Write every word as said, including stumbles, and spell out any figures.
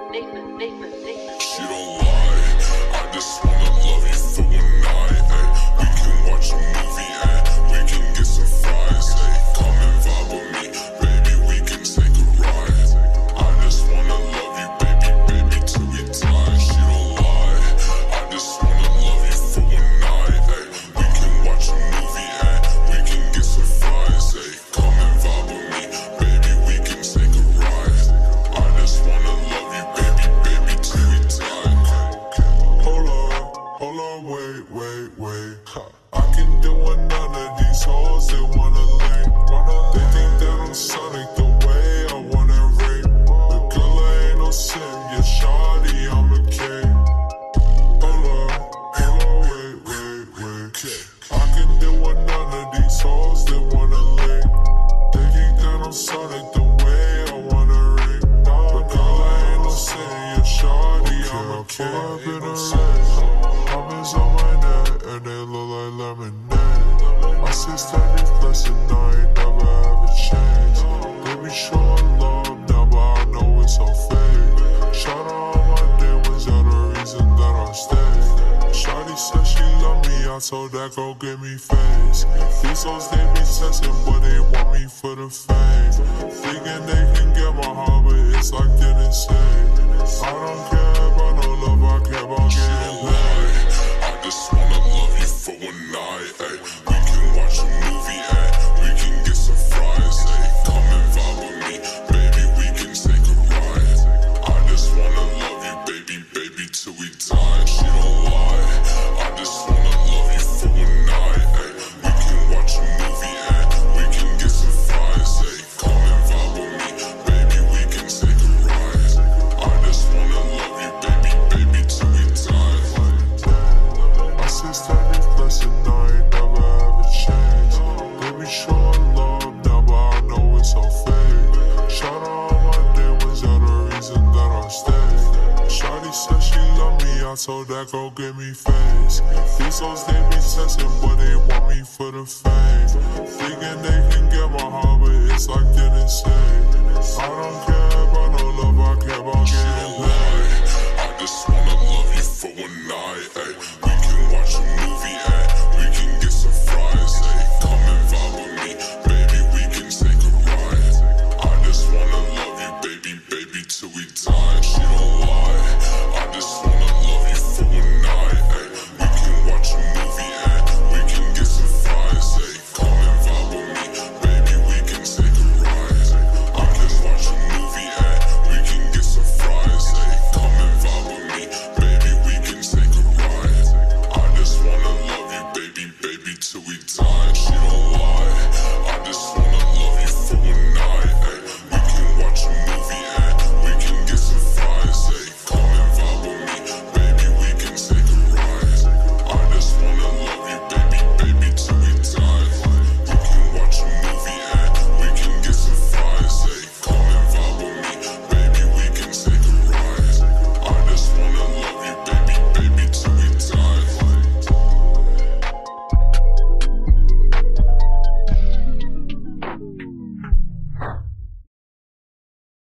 She don't lie, I just wanna love you for one night, ay. We can watch a movie and we can get some fries, ay. Come and vibe with me, baby, we can take a ride. I just wanna love you, baby, baby, till we die. She don't lie, I just wanna love you for one night, ay. We can watch a movie and we can get some fries, ay. Come and vibe with me, baby, we can take a ride. I just wanna love you, baby, baby, till we die. Hold on, hold on, wait, wait, wait. I can do what none of these hoes they wanna lay. They think that I'm Sonic the way I wanna rape. The girl I ain't no sim, yeah, shawty, I'm a king. Hold on, hold on, wait, wait, wait. I can do what none of these hoes they wanna lay. They think that I'm Sonic the way I wanna rape. The girl I ain't no sim, yeah, shawty, I'm a king. I've been around, diamonds on my neck and they look like lemonade. My sister is less than I ain't never ever changed. They be showing love now, but I know it's all fake. Shout out all my demons, are the reason that I stay. Shawty said she love me, I told that go give me face. These hoes they be testing, but they want me for the fame. Thinking they can get my heart, but it's like getting saved. I don't care about no love, I care about getting paid. I just wanna love you for one night, ay. We can watch a movie and we can get some fries, ay. Come and vibe with me, baby, we can take a ride. I just wanna love you, baby, baby, till we die. She don't lie, I just wanna love you for one night, ay. We can watch a movie and we can get some fries, ay. Come and vibe with me, baby, we can take a ride. I just wanna love you, baby, baby, till we die. My sister is less than I ain't never ever changed. They be showing love now, but I know it's all fake. Shout out all my demons, are the reason that I stay. Shawty said she love me, I told that go give me face. These hoes they be testing, but they want me for the fame. Thinking they can get my heart, but it's like getting saved. I don't care about no love, I care about getting paid. I just wanna love you for one night, ay. We can watch a movie and we can get some fries, ay. Come and vibe with me, baby, we can take a ride. I just wanna love you, baby, baby, till we die. She don't lie, I just wanna love you for one night, ay. We can watch a movie and we can get some fries, ay. Come and vibe with me, baby, we can take a ride. I just watch a movie and we can get some fries, ay. Come and vibe with me, baby, we can take a ride. I just wanna love you, baby, baby, till we die. She don't lie, I just wanna